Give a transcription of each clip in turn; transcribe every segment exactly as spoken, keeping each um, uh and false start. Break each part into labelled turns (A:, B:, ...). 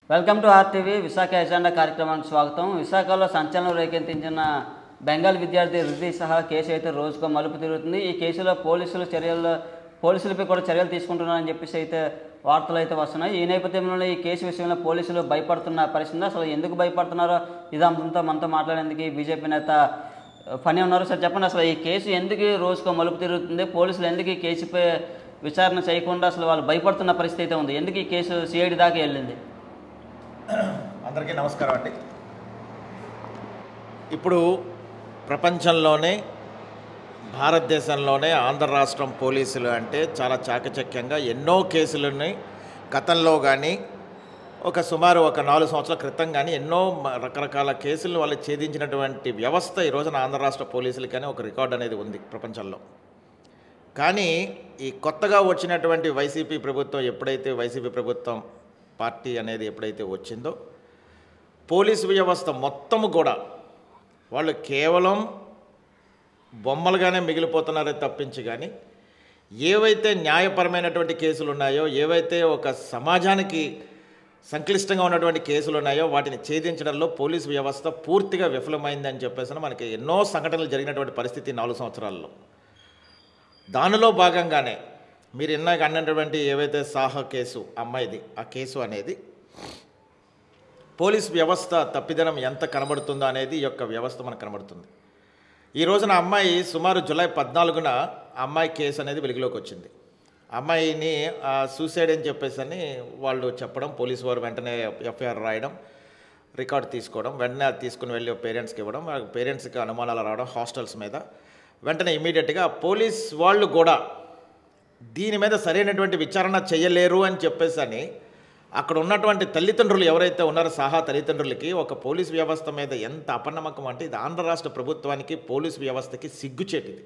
A: Welcome to RTV Visakha agenda కార్యక్రమానికి స్వాగతం. విశాఖలో సంచలనం రేకెత్తించిన బెంగాల్ విద్యార్థి రిజీ సహా కేసు అయితే రోజుకో మలుపు తిరుగుతుంది. ఈ కేసులో పోలీసులు చర్యలు పోలీసులపై కూడా చర్యలు తీసుకుంటున్నారని చెప్పేసి అయితే వార్తలు అయితే వస్తున్నాయి. ఈ నేపథ్యంలోనే ఈ కేసు విషయంలో పోలీసులు భయపడుతున్న పరిస్థితి. అసలు ఎందుకు భయపడుతున్నారో ఇదంతా మనతో మాట్లాడేందుకు బీజేపీ నేత ఫనీ ఉన్నారు. సార్ చెప్పండి, అసలు ఈ కేసు ఎందుకు రోజుకో మలుపు తిరుగుతుంది? పోలీసులు ఎందుకు ఈ కేసుపై విచారణ చేయకుండా అసలు వాళ్ళు భయపడుతున్న పరిస్థితి అయితే ఉంది? ఎందుకు ఈ కేసు సిఐడి దాకా వెళ్ళింది?
B: అందరికీ నమస్కారం అండి. ఇప్పుడు ప్రపంచంలోనే భారతదేశంలోనే ఆంధ్ర రాష్ట్రం పోలీసులు అంటే చాలా చాకచక్యంగా ఎన్నో కేసులని గతంలో కానీ ఒక సుమారు ఒక నాలుగు సంవత్సరాల క్రితం కానీ ఎన్నో రకరకాల కేసులను వాళ్ళు ఛేదించినటువంటి వ్యవస్థ ఈ రోజున ఆంధ్ర రాష్ట్ర పోలీసులు కానీ ఒక రికార్డు అనేది ఉంది ప్రపంచంలో. కానీ ఈ కొత్తగా వచ్చినటువంటి వైసీపీ ప్రభుత్వం ఎప్పుడైతే వైసీపీ ప్రభుత్వం పార్టీ అనేది ఎప్పుడైతే వచ్చిందో పోలీసు వ్యవస్థ మొత్తము కూడా వాళ్ళు కేవలం బొమ్మలుగానే మిగిలిపోతున్నారే తప్పించి కానీ ఏవైతే న్యాయపరమైనటువంటి కేసులు ఉన్నాయో, ఏవైతే ఒక సమాజానికి సంక్లిష్టంగా ఉన్నటువంటి కేసులు ఉన్నాయో వాటిని ఛేదించడంలో పోలీసు వ్యవస్థ పూర్తిగా విఫలమైందని చెప్పేసి మనకి ఎన్నో సంఘటనలు జరిగినటువంటి పరిస్థితి నాలుగు సంవత్సరాల్లో. దానిలో భాగంగానే మీరు ఇందాక అన్నటువంటి ఏవైతే సాహా కేసు అమ్మాయిది ఆ కేసు అనేది పోలీస్ వ్యవస్థ తప్పిదనం ఎంత కనబడుతుందో అనేది ఈ యొక్క వ్యవస్థ మనకు కనబడుతుంది. ఈ రోజున అమ్మాయి సుమారు జూలై పద్నాలుగున అమ్మాయి కేసు అనేది వెలుగులోకి వచ్చింది. అమ్మాయిని సూసైడ్ అని చెప్పేసి అని వాళ్ళు చెప్పడం, పోలీసు వారు వెంటనే ఎఫ్ఐఆర్ రాయడం, రికార్డు తీసుకోవడం, వెంటనే అది తీసుకుని వెళ్ళి పేరెంట్స్కి ఇవ్వడం, పేరెంట్స్కి అనుమానాలు రావడం హాస్టల్స్ మీద. వెంటనే ఇమీడియట్గా పోలీస్ వాళ్ళు కూడా దీని మీద సరైనటువంటి విచారణ చేయలేరు అని చెప్పేసి అని అక్కడ ఉన్నటువంటి తల్లిదండ్రులు ఎవరైతే ఉన్నారో సాహా తల్లిదండ్రులకి ఒక పోలీస్ వ్యవస్థ మీద ఎంత అపనమ్మకం అంటే ఇది ఆంధ్ర రాష్ట్ర ప్రభుత్వానికి పోలీస్ వ్యవస్థకి సిగ్గుచేటిది.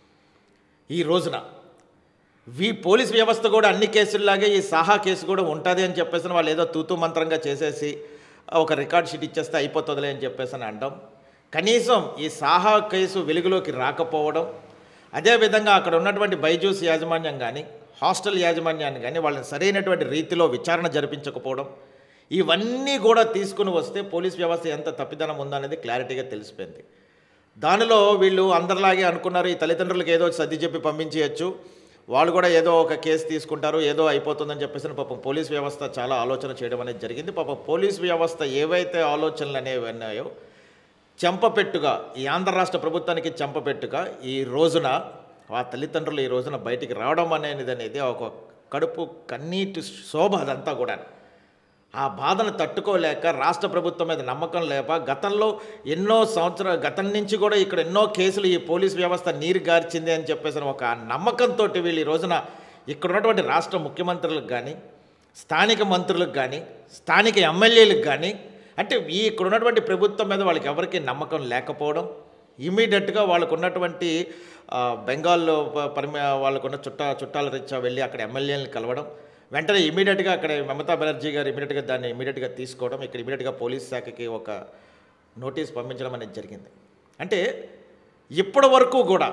B: ఈ రోజున ఈ పోలీస్ వ్యవస్థ కూడా అన్ని కేసుల్లాగే ఈ సాహా కేసు కూడా ఉంటుంది అని చెప్పేసి వాళ్ళు ఏదో తూతూ మంత్రంగా చేసేసి ఒక రికార్డ్ షీట్ ఇచ్చేస్తే అయిపోతుందిలే అని చెప్పేసి అని అంటాం. కనీసం ఈ సాహా కేసు వెలుగులోకి రాకపోవడం, అదేవిధంగా అక్కడ ఉన్నటువంటి బైజూస్ యాజమాన్యం కానీ హాస్టల్ యాజమాన్యాన్ని కానీ వాళ్ళని సరైనటువంటి రీతిలో విచారణ జరిపించకపోవడం, ఇవన్నీ కూడా తీసుకుని వస్తే పోలీస్ వ్యవస్థ ఎంత తప్పిదనం ఉందనేది క్లారిటీగా తెలిసిపోయింది. దానిలో వీళ్ళు అందరిలాగే అనుకున్నారు, ఈ తల్లిదండ్రులకు ఏదో సర్ది చెప్పి పంపించేయచ్చు, వాళ్ళు కూడా ఏదో ఒక కేసు తీసుకుంటారు, ఏదో అయిపోతుందని చెప్పేసి పాపం పోలీస్ వ్యవస్థ చాలా ఆలోచన చేయడం అనేది జరిగింది. పాపం పోలీస్ వ్యవస్థ ఏవైతే ఆలోచనలు అనేవి ఉన్నాయో చెంపపెట్టుగా ఈ ఆంధ్ర రాష్ట్ర ప్రభుత్వానికి చెంపపెట్టుగా ఈ రోజున ఆ తల్లిదండ్రులు ఈ రోజున బయటికి రావడం అనేది అనేది ఒక కడుపు కన్నీటి శోభ. అదంతా కూడా ఆ బాధను తట్టుకోలేక రాష్ట్ర ప్రభుత్వం మీద నమ్మకం లేక గతంలో ఎన్నో సంవత్సరాలు గతం నుంచి కూడా ఇక్కడ ఎన్నో కేసులు ఈ పోలీస్ వ్యవస్థ నీరు గార్చింది అని చెప్పేసి ఒక నమ్మకంతో వీళ్ళు ఈ రోజున ఇక్కడ ఉన్నటువంటి రాష్ట్ర ముఖ్యమంత్రులకు కానీ స్థానిక మంత్రులకు కానీ స్థానిక ఎమ్మెల్యేలకు కానీ అంటే ఈ ఇక్కడ ఉన్నటువంటి ప్రభుత్వం మీద వాళ్ళకి ఎవరికి నమ్మకం లేకపోవడం, ఇమీడియట్గా వాళ్ళకు ఉన్నటువంటి బెంగాల్లో పరిమి వాళ్ళకున్న చుట్టా చుట్టాల రీత్యా వెళ్ళి అక్కడ ఎమ్మెల్యేలను కలవడం, వెంటనే ఇమీడియట్గా అక్కడ మమతా బెనర్జీ గారు ఇమీడియట్గా దాన్ని ఇమీడియట్గా తీసుకోవడం, ఇక్కడ ఇమీడియట్గా పోలీస్ శాఖకి ఒక నోటీస్ పంపించడం అనేది జరిగింది. అంటే ఇప్పటి వరకు కూడా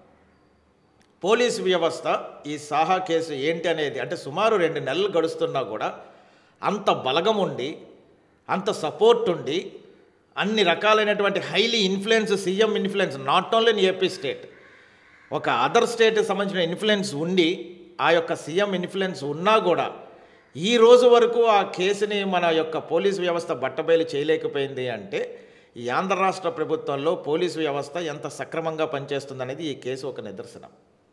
B: పోలీసు వ్యవస్థ ఈ సాహా కేసు ఏంటి అనేది అంటే సుమారు రెండు నెలలు గడుస్తున్నా కూడా అంత బలగం ఉండి, అంత సపోర్ట్ ఉండి, అన్ని రకాలైనటువంటి highly influence CM influence not only in AP state, ఒక అదర్ స్టేట్కి సంబంధించిన ఇన్ఫ్లుయెన్స్ ఉండి ఆ యొక్క సీఎం ఇన్ఫ్లుయెన్స్ ఉన్నా కూడా ఈ రోజు వరకు ఆ కేసుని మన యొక్క పోలీసు వ్యవస్థ బట్టబయలు చేయలేకపోయింది అంటే ఈ ఆంధ్ర రాష్ట్ర ప్రభుత్వంలో పోలీసు వ్యవస్థ ఎంత సక్రమంగా పనిచేస్తుందనేది ఈ కేసు ఒక నిదర్శనం.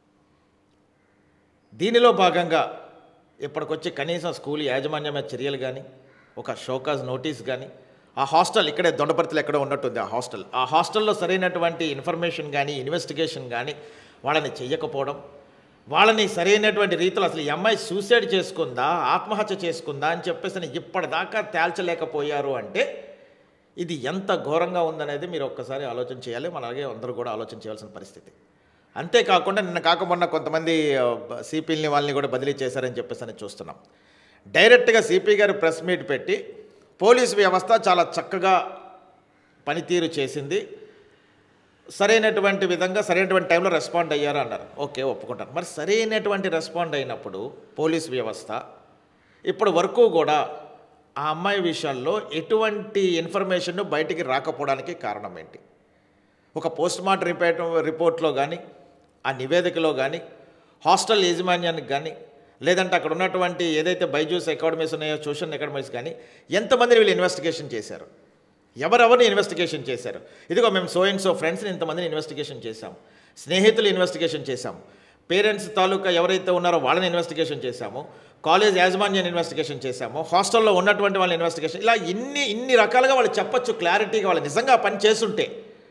B: దీనిలో భాగంగా ఇప్పటికొచ్చి కనీసం స్కూల్ యాజమాన్యమే చర్యలు కానీ ఒక షోకాజ్ నోటీస్ కానీ ఆ హాస్టల్ ఇక్కడే దొండపర్తిలో ఎక్కడో ఉన్నట్టుంది ఆ హాస్టల్ ఆ హాస్టల్లో సరైనటువంటి ఇన్ఫర్మేషన్ కానీ ఇన్వెస్టిగేషన్ కానీ వాళ్ళని చెయ్యకపోవడం, వాళ్ళని సరైనటువంటి రీతిలో అసలు ఈ అమ్మాయి సూసైడ్ చేసుకుందా ఆత్మహత్య చేసుకుందా అని చెప్పేసి ఇప్పటిదాకా తేల్చలేకపోయారు అంటే ఇది ఎంత ఘోరంగా ఉందనేది మీరు ఒక్కసారి ఆలోచన చేయాలి. మన అలాగే అందరూ కూడా ఆలోచన చేయాల్సిన పరిస్థితి. అంతేకాకుండా నిన్న కాకమొన్న కొంతమంది సిపిల్ని వాళ్ళని కూడా బదిలీ చేశారని చెప్పేసి అని చూస్తున్నాం. డైరెక్ట్గా సిపి గారు ప్రెస్ మీట్ పెట్టి పోలీసు వ్యవస్థ చాలా చక్కగా పనితీరు చేసింది, సరైనటువంటి విధంగా సరైనటువంటి టైంలో రెస్పాండ్ అయ్యారు అన్నారు. ఓకే, ఒప్పుకుంటాను. మరి సరైనటువంటి రెస్పాండ్ అయినప్పుడు పోలీస్ వ్యవస్థ ఇప్పటి వరకు కూడా ఆ అమ్మాయి విషయాల్లో ఎటువంటి ఇన్ఫర్మేషన్ బయటికి రాకపోవడానికి కారణం ఏంటి? ఒక పోస్ట్ మార్టం రిపోర్ట్ రిపోర్ట్లో కానీ, ఆ నివేదికలో కానీ, హాస్టల్ యాజమాన్యానికి కానీ, లేదంటే అక్కడ ఉన్నటువంటి ఏదైతే బైజూస్ అకాడమీస్ ఉన్నాయో ట్యూషన్ అకాడమీస్ కానీ ఎంతమందిని వీళ్ళు ఇన్వెస్టిగేషన్ చేశారు? ఎవరెవరిని ఇన్వెస్టిగేషన్ చేశారు? ఇదిగో మేము సో అండ్ సో ఫ్రెండ్స్ని ఇంతమందిని ఇన్వెస్టిగేషన్ చేశాము, స్నేహితులు ఇన్వెస్టిగేషన్ చేశాము, పేరెంట్స్ తాలూకా ఎవరైతే ఉన్నారో వాళ్ళని ఇన్వెస్టిగేషన్ చేశాము, కాలేజ్ యాజమాన్యాన్ని ఇన్వెస్టిగేషన్ చేశాము, హాస్టల్లో ఉన్నటువంటి వాళ్ళని ఇన్వెస్టిగేషన్, ఇలా ఇన్ని ఇన్ని రకాలుగా వాళ్ళు చెప్పచ్చు క్లారిటీగా. వాళ్ళు నిజంగా పని చేస్తుంటే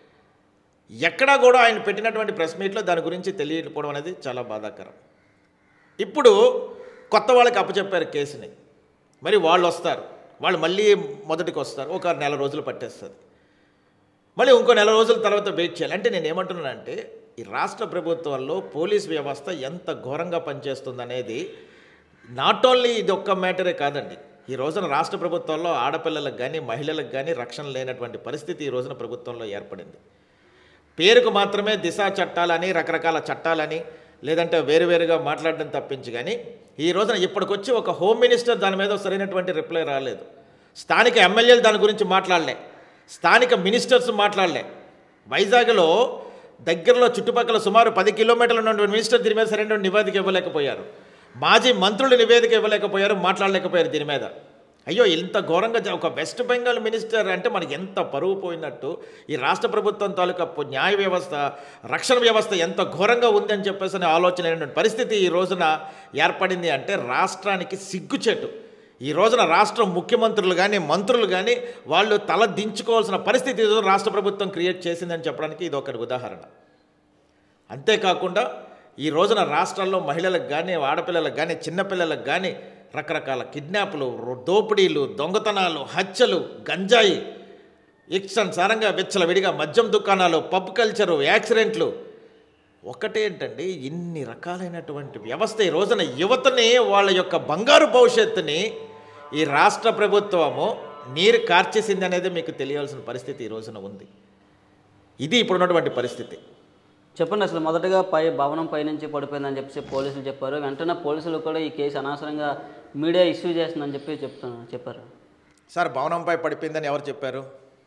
B: ఎక్కడా కూడా ఆయన పెట్టినటువంటి ప్రెస్ మీట్లో దాని గురించి తెలియకపోవడం అనేది చాలా బాధాకరం. ఇప్పుడు కొత్త వాళ్ళకి అప్పచెప్పారు కేసుని, మరి వాళ్ళు వస్తారు, వాళ్ళు మళ్ళీ మొదటికి వస్తారు, ఒక నెల రోజులు పట్టేస్తుంది, మళ్ళీ ఇంకో నెల రోజుల తర్వాత వెయిట్ చేయాలి. అంటే నేను ఏమంటున్నానంటే ఈ రాష్ట్ర ప్రభుత్వంలో పోలీస్ వ్యవస్థ ఎంత ఘోరంగా పనిచేస్తుందనేది నాట్ ఓన్లీ ఇది ఒక్క మ్యాటరే కాదండి. ఈ రోజున రాష్ట్ర ప్రభుత్వంలో ఆడపిల్లలకు కానీ మహిళలకు కానీ రక్షణ లేనటువంటి పరిస్థితి ఈ రోజున ప్రభుత్వంలో ఏర్పడింది. పేరుకు మాత్రమే దిశా చట్టాలని, రకరకాల చట్టాలని, లేదంటే వేరువేరుగా మాట్లాడడం తప్పించి కానీ ఈ రోజున ఇప్పటికొచ్చి ఒక హోమ్ మినిస్టర్ దాని మీద సరైనటువంటి రిప్లై రాలేదు. స్థానిక ఎమ్మెల్యేలు దాని గురించి మాట్లాడలే, స్థానిక మినిస్టర్స్ మాట్లాడలే. వైజాగ్లో దగ్గరలో చుట్టుపక్కల సుమారు పది కిలోమీటర్ల ఉన్నటువంటి మినిస్టర్ దీని మీద సరైనటువంటి నివేదిక ఇవ్వలేకపోయారు, మాజీ మంత్రులు నివేదిక ఇవ్వలేకపోయారు, మాట్లాడలేకపోయారు దీని మీద. అయ్యో ఇంత ఘోరంగా ఒక వెస్ట్ బెంగాల్ మినిస్టర్ అంటే మనకి ఎంత పరువు పోయినట్టు. ఈ రాష్ట్ర ప్రభుత్వం తాలూకా న్యాయ వ్యవస్థ, రక్షణ వ్యవస్థ ఎంత ఘోరంగా ఉందని చెప్పేసి అనే ఆలోచన అయినటువంటి పరిస్థితి ఈ రోజున ఏర్పడింది అంటే రాష్ట్రానికి సిగ్గుచేటు. ఈ రోజున రాష్ట్ర ముఖ్యమంత్రులు కానీ మంత్రులు కానీ వాళ్ళు తల దించుకోవాల్సిన పరిస్థితి ఈరోజు రాష్ట్ర ప్రభుత్వం క్రియేట్ చేసిందని చెప్పడానికి ఇది ఒకటి ఉదాహరణ. అంతేకాకుండా ఈ రోజున రాష్ట్రాల్లో మహిళలకు కానీ, ఆడపిల్లలకు కానీ, చిన్నపిల్లలకు కానీ రకరకాల కిడ్నాప్లు, దోపిడీలు, దొంగతనాలు, హత్యలు, గంజాయి, ఇష్టానుసారంగా విచ్చలవిడిగా మద్యం దుకాణాలు, పబ్ కల్చరు, యాక్సిడెంట్లు, ఒకటేంటండి ఇన్ని రకాలైనటువంటి వ్యవస్థ ఈ రోజున యువతని వాళ్ళ యొక్క బంగారు భవిష్యత్తుని ఈ రాష్ట్ర ప్రభుత్వము నీరు కార్చేసింది అనేది మీకు తెలియాల్సిన పరిస్థితి ఈ రోజున ఉంది. ఇది ఇప్పుడున్నటువంటి పరిస్థితి.
A: చెప్పండి, అసలు మొదటగా పై భవనం పైనుంచి పడిపోయిందని చెప్పేసి పోలీసులు చెప్పారు. వెంటనే పోలీసులు కూడా ఈ కేసు అనవసరంగా మీడియా ఇష్యూ చేస్తుందని చెప్పి చెప్తాను చెప్పారు.
B: సార్ భవనంపై పడిపోయిందని ఎవరు చెప్పారు?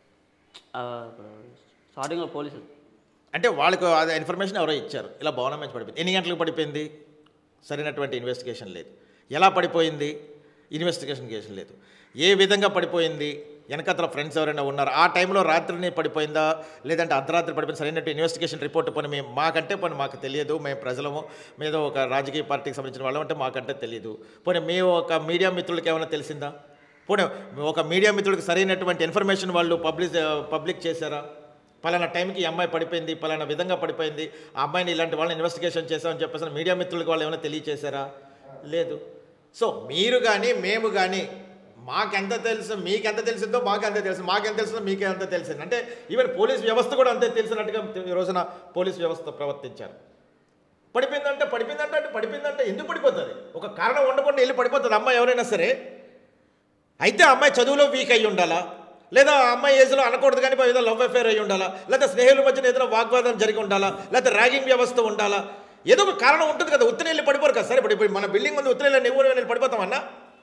A: స్టార్టింగ్లో పోలీసులు
B: అంటే వాళ్ళకు అదే ఇన్ఫర్మేషన్ ఎవరో ఇచ్చారు, ఇలా భవనం మీద పడిపోయింది. ఎన్ని గంటలకు పడిపోయింది? సరైనటువంటి ఇన్వెస్టిగేషన్ లేదు. ఎలా పడిపోయింది? ఇన్వెస్టిగేషన్ కేసు లేదు. ఏ విధంగా పడిపోయింది? వెనకతల ఫ్రెండ్స్ ఎవరైనా ఉన్నారు? ఆ టైంలో రాత్రిని పడిపోయిందా లేదంటే అర్ధరాత్రి పడిపోయింది? సరైనట్టు ఇన్వెస్టిగేషన్ రిపోర్ట్ పని మేము మాకంటే పని మాకు తెలియదు, మేము ప్రజలము మీద ఒక రాజకీయ పార్టీకి సంబంధించిన వాళ్ళం అంటే మాకంటే తెలియదు. పోనీ మేము ఒక మీడియా మిత్రులకి ఏమైనా తెలిసిందా? పోనీ ఒక మీడియా మిత్రులకి సరైనటువంటి ఇన్ఫర్మేషన్ వాళ్ళు పబ్లిక్ పబ్లిక్ చేశారా? పలానా టైంకి ఈ అమ్మాయి పడిపోయింది, పలానా విధంగా పడిపోయింది, ఆ అమ్మాయిని ఇలాంటి వాళ్ళని ఇన్వెస్టిగేషన్ చేసామని చెప్పేసి మీడియా మిత్రులకి వాళ్ళు ఏమైనా తెలియచేశారా? లేదు. సో మీరు కానీ మేము కానీ మాకెంత తెలుసు, మీకెంత తెలిసిందో మాకెంత తెలుసు, మాకెంత తెలుస్తుందో మీకే అంత తెలిసింది. అంటే ఈవెన్ పోలీస్ వ్యవస్థ కూడా అంతే తెలిసినట్టుగా ఈ రోజున పోలీస్ వ్యవస్థ ప్రవర్తించారు. పడిపోయిందంటే పడిపోయిందంటే అంటే పడిపోయిందంటే ఎందుకు పడిపోతుంది? ఒక కారణం ఉండకుండా వెళ్ళి పడిపోతుంది అమ్మాయి ఎవరైనా సరే. అయితే ఆ అమ్మాయి చదువులో వీక్ అయ్యి ఉండాలా, లేదా ఆ అమ్మాయి ఏజ్లో అనకూడదు కానీ ఏదో లవ్ అఫేర్ అయ్యి ఉండాలా, లేదా స్నేహితుల మధ్యన ఏదైనా వాగ్వాదం జరిగి ఉండాలా, లేదా ర్యాగింగ్ వ్యవస్థ ఉండాలా, ఏదో ఒక కారణం ఉంటుంది కదా. ఉత్తనే వెళ్ళి పడిపోరు కదా. సరే ఇప్పుడు మన బిల్డింగ్ ముందు ఉత్తనే వెళ్ళి ఎవరు వెళ్ళి పడిపోతామన్నా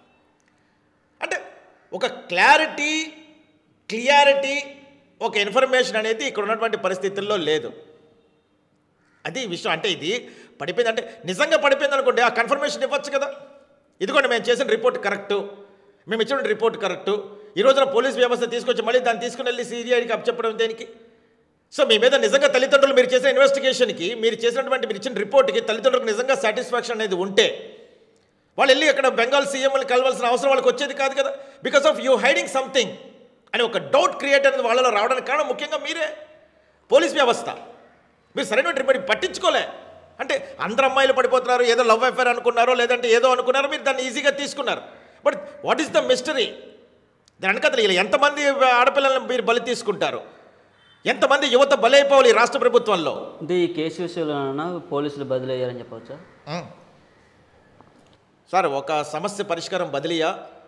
B: అంటే ఒక క్లారిటీ, క్లియారిటీ, ఒక ఇన్ఫర్మేషన్ అనేది ఇక్కడ ఉన్నటువంటి పరిస్థితుల్లో లేదు. అది విషయం. అంటే ఇది పడిపోయింది అంటే నిజంగా పడిపోయింది అనుకోండి, ఆ కన్ఫర్మేషన్ ఇవ్వచ్చు కదా. ఇదిగోండి మేము చేసిన రిపోర్ట్ కరెక్టు, మేము ఇచ్చిన రిపోర్ట్ కరెక్టు. ఈ రోజున పోలీస్ వ్యవస్థ తీసుకొచ్చి మళ్ళీ దాన్ని తీసుకుని వెళ్ళి సిబిఐకి అప్పచెప్పడం దేనికి? సో మీ మీద నిజంగా తల్లిదండ్రులు మీరు చేసిన ఇన్వెస్టిగేషన్కి, మీరు చేసినటువంటి మీరు ఇచ్చిన రిపోర్ట్కి తల్లిదండ్రులకు నిజంగా సాటిస్ఫాక్షన్ అనేది ఉంటే వాళ్ళు వెళ్ళి అక్కడ బెంగాల్ సీఎంని కలవాల్సిన అవసరం వాళ్ళకి వచ్చేది కాదు కదా. Because of you hiding something అని ఒక డౌట్ క్రియేట్ అనేది వాళ్ళలో రావడానికి కారణం ముఖ్యంగా మీరే, పోలీస్ వ్యవస్థ. మీరు సరైన రిపోర్ట్ పట్టించుకోలే. అంటే అందరు అమ్మాయిలు పడిపోతున్నారు, ఏదో లవ్ అఫేర్ అనుకున్నారో లేదంటే ఏదో అనుకున్నారో, మీరు దాన్ని ఈజీగా తీసుకున్నారు. But what is the mystery? దాని వెనకాల ఇలా ఎంతమంది ఆడపిల్లలను మీరు బలి తీసుకుంటారు, ఎంతమంది యువత బలైపోవాలి ఈ రాష్ట్ర ప్రభుత్వంలో?
A: అంటే ఈ కేసు విషయంలో పోలీసులు బదిలీ అయ్యారని చెప్పవచ్చా
B: సార్? ఒక సమస్య పరిష్కారం బదిలీయా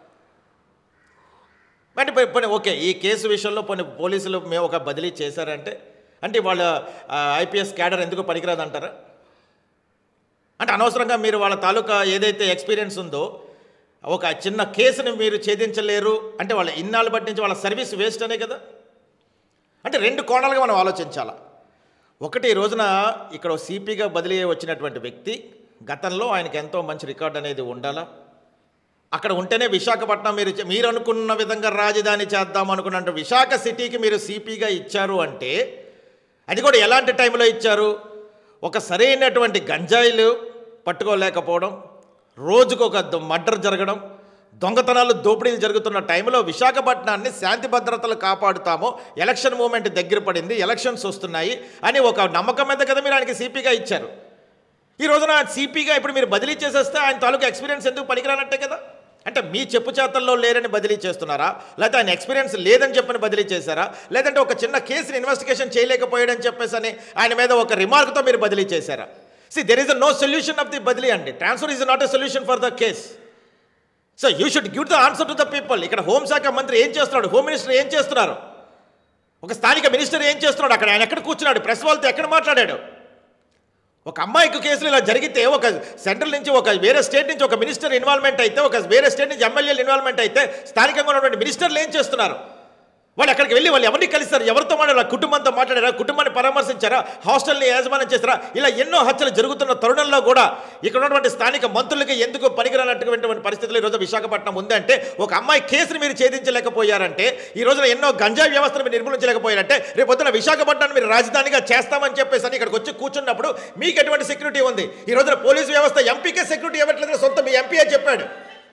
B: అంటే పోనీ ఓకే, ఈ కేసు విషయంలో పోనీ పోలీసులు మేము ఒక బదిలీ చేశారంటే అంటే వాళ్ళ ఐపీఎస్ క్యాడర్ ఎందుకు పనికిరాదు అంటారా? అంటే అనవసరంగా మీరు వాళ్ళ తాలూకా ఏదైతే ఎక్స్పీరియన్స్ ఉందో ఒక చిన్న కేసుని మీరు ఛేదించలేరు అంటే వాళ్ళ ఇన్నాళ్ళు బట్టి నుంచి వాళ్ళ సర్వీస్ వేస్ట్ అనే కదా. అంటే రెండు కోణాలుగా మనం ఆలోచించాలా. ఒకటి, ఈ రోజున ఇక్కడ సిపిగా బదిలీ వచ్చినటువంటి వ్యక్తి గతంలో ఆయనకి ఎంతో మంచి రికార్డ్ అనేది ఉండాలా. అక్కడ ఉంటేనే విశాఖపట్నం మీరు మీరు అనుకున్న విధంగా రాజధాని చేద్దాం అనుకున్నట్టు విశాఖ సిటీకి మీరు సిపిగా ఇచ్చారు అంటే అది కూడా ఎలాంటి టైంలో ఇచ్చారు? ఒక సరైనటువంటి గంజాయిలు పట్టుకోలేకపోవడం, రోజుకు ఒక మర్డర్ జరగడం, దొంగతనాలు దోపిడీలు జరుగుతున్న టైంలో విశాఖపట్నాన్ని శాంతి భద్రతలు కాపాడుతామో, ఎలక్షన్ మూమెంట్ దగ్గర పడింది, ఎలక్షన్స్ వస్తున్నాయి అని ఒక నమ్మకం మీద కదా మీరు ఆయనకి సిపిగా ఇచ్చారు. ఈ రోజున సిపిగా ఇప్పుడు మీరు బదిలీ చేసేస్తే ఆయన తాలూకు ఎక్స్పీరియన్స్ ఎందుకు పనికిరానట్టే కదా. అంటే మీ చెప్పు చేతల్లో లేరని బదిలీ చేస్తున్నారా, లేకపోతే ఆయన ఎక్స్పీరియన్స్ లేదని చెప్పని బదిలీ చేశారా, లేదంటే ఒక చిన్న కేసుని ఇన్వెస్టిగేషన్ చేయలేకపోయాడని చెప్పేసి అని ఆయన మీద ఒక రిమార్క్తో మీరు బదిలీ చేశారా? See there is a no solution of the బదిలీ అండి. Transfer is not a solution for the case. So you should give the answer to the people. ఇక్కడ హోంశాఖ మంత్రి ఏం చేస్తున్నాడు, హోమ్ మినిస్టర్ ఏం చేస్తున్నారు, ఒక స్థానిక మినిస్టర్ ఏం చేస్తున్నాడు, అక్కడ ఆయన ఎక్కడ కూర్చున్నాడు, ప్రెస్ వాళ్ళతో ఎక్కడ మాట్లాడాడు? ఒక అమ్మాయికి కేసులు ఇలా జరిగితే ఒక సెంట్రల్ నుంచి ఒక వేరే స్టేట్ నుంచి ఒక మినిస్టర్ ఇన్వాల్వ్మెంట్ అయితే, ఒక వేరే స్టేట్ నుంచి ఎమ్మెల్యేలు ఇన్వాల్వ్మెంట్ అయితే స్థానికంగా ఉన్నటువంటి మినిస్టర్లు ఏం చేస్తున్నారు? వాళ్ళు అక్కడికి వెళ్ళి వాళ్ళు ఎవరిని కలిస్తారు, ఎవరితో మాట్లాడారు, కుటుంబంతో మాట్లాడారా, కుటుంబాన్ని పరామర్శించారా, హాస్టల్ని యాజమాన్యం చేస్తారా? ఇలా ఎన్నో హత్యలు జరుగుతున్న తరుణంలో కూడా ఇక్కడ ఉన్నటువంటి స్థానిక మంత్రులకి ఎందుకు పనికిరానటువంటి పరిస్థితులు ఈరోజు విశాఖపట్నం ఉందంటే, ఒక అమ్మాయి కేసుని మీరు ఛేదించలేకపోయారంటే, ఈ రోజున ఎన్నో గంజాయి వ్యవస్థను మీరు నిర్మూలించలేకపోయారంటే, రేపు పొద్దున విశాఖపట్నాన్ని మీరు రాజధానిగా చేస్తామని చెప్పేసి అని ఇక్కడికి వచ్చి కూర్చున్నప్పుడు మీకు ఎటువంటి సెక్యూరిటీ ఉంది? ఈ రోజున పోలీసు వ్యవస్థ ఎంపీకే సెక్యూరిటీ ఇవ్వట్లేదు, సొంత మీ ఎంపీఏ చెప్పాడు.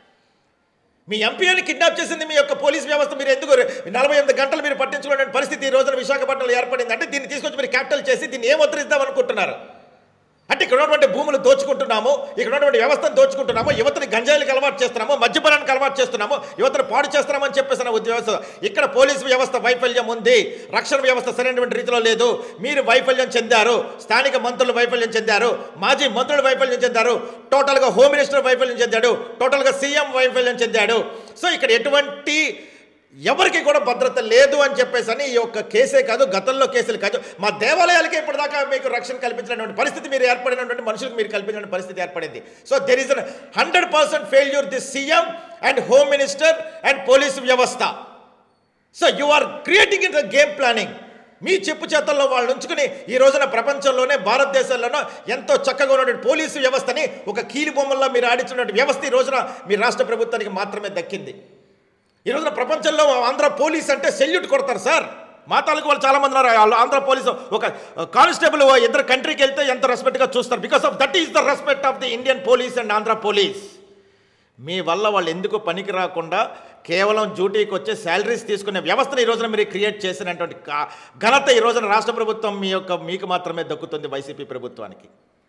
B: మీ ఎంపీని కిడ్నాప్ చేసింది మీ యొక్క పోలీస్ వ్యవస్థ. మీరు ఎందుకు నలభై ఎనిమిది గంటలు మీరు పట్టించుకునే పరిస్థితి ఈ రోజున విశాఖపట్నంలో ఏర్పడింది అంటే, దీన్ని తీసుకొచ్చి మీరు క్యాపిటల్ చేసి దీన్ని ఏం ఉద్ధరిద్దాం అనుకుంటున్నారు? అంటే ఇక్కడ ఉన్నటువంటి భూములు దోచుకుంటున్నాము, ఇక్కడ ఉన్నటువంటి వ్యవస్థను దోచుకుంటున్నాము, యువతని గంజాయిలకు అలవాటు చేస్తున్నాము, మద్యపానానికి అలవాటు చేస్తున్నాము, యువతను పాడు చేస్తున్నామని చెప్పేసి వ్యవస్థ. ఇక్కడ పోలీసు వ్యవస్థ వైఫల్యం ఉంది, రక్షణ వ్యవస్థ సరైనటువంటి రీతిలో లేదు, మీరు వైఫల్యం చెందారు, స్థానిక మంత్రులు వైఫల్యం చెందారు, మాజీ మంత్రులు వైఫల్యం చెందారు, టోటల్గా హోమ్ మినిస్టర్ వైఫల్యం చెందాడు, టోటల్గా సీఎం వైఫల్యం చెందాడు. సో ఇక్కడ ఎటువంటి ఎవరికి కూడా భద్రత లేదు అని చెప్పేసి అని ఈ యొక్క కేసే కాదు, గతంలో కేసులు కాదు, మా దేవాలయాలకే ఇప్పటిదాకా మీకు రక్షణ కల్పించినటువంటి పరిస్థితి మీరు ఏర్పడినటువంటి మనుషులకు మీరు కల్పించిన పరిస్థితి ఏర్పడింది. So there is hundred percent failure this CM and home minister and police వ్యవస్థ. So you are creating in the game planning. మీ చెప్పు చేతల్లో వాళ్ళు ఉంచుకుని ఈ రోజున ప్రపంచంలోనే భారతదేశంలోనో ఎంతో చక్కగా ఉన్నటువంటి పోలీసు వ్యవస్థని ఒక కీలు బొమ్మల్లో మీరు ఆడించినటువంటి వ్యవస్థ ఈ రోజున మీ రాష్ట్ర ప్రభుత్వానికి మాత్రమే దక్కింది. ఈ రోజున ప్రపంచంలో ఆంధ్ర పోలీస్ అంటే సెల్యూట్ కొడతారు సార్. మా తాలూకు వాళ్ళు చాలామంది ఉన్నారు, ఆంధ్ర పోలీసు ఒక కానిస్టేబుల్ ఇద్దరు కంట్రీకి వెళ్తే ఎంత రెస్పెక్ట్గా చూస్తారు. Because of that is the respect of the Indian police and Andhra police. మీ వల్ల వాళ్ళు ఎందుకు పనికి రాకుండా కేవలం డ్యూటీకి వచ్చే శాలరీస్ తీసుకునే వ్యవస్థను ఈ రోజున మీరు క్రియేట్ చేసినటువంటి ఘనత ఈ రోజున రాష్ట్ర ప్రభుత్వం మీ యొక్క మీకు మాత్రమే దక్కుతుంది, వైసీపీ ప్రభుత్వానికి.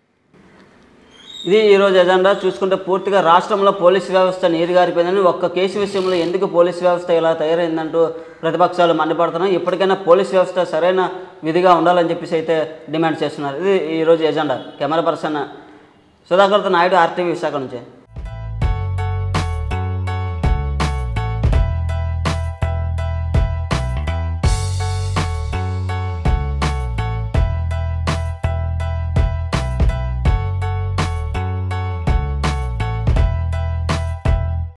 A: ఇది ఈరోజు ఎజెండా. చూసుకుంటే పూర్తిగా రాష్ట్రంలో పోలీసు వ్యవస్థ నీరుగారిపోయిందని, ఒక్క కేసు విషయంలో ఎందుకు పోలీసు వ్యవస్థ ఇలా తయారైందంటూ ప్రతిపక్షాలు మండిపడుతున్నాయి. ఇప్పటికైనా పోలీసు వ్యవస్థ సరైన విధిగా ఉండాలని చెప్పేసి అయితే డిమాండ్ చేస్తున్నారు. ఇది ఈరోజు ఎజెండా. కెమెరా పర్సన్ సుధాకర్తో నాయుడు, ఆర్టీవీ విశాఖ నుంచి.